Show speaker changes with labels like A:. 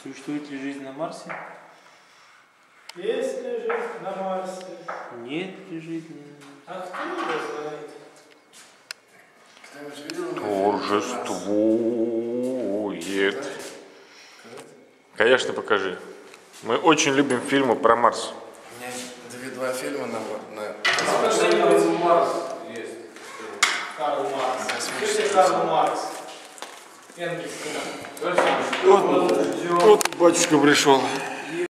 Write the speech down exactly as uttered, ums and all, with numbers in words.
A: Существует ли жизнь на Марсе?
B: Есть ли жизнь на Марсе?
A: Нет ли жизни на Марсе?
B: А кто его знает?
C: Торжествует. Конечно, покажи. Мы очень любим фильмы про Марс.
D: У меня два фильма на... на...
B: Марс есть. Карл Маркс. Слушайте, Карл Маркс. Энгельс.
C: Вот, вот батюшка пришел.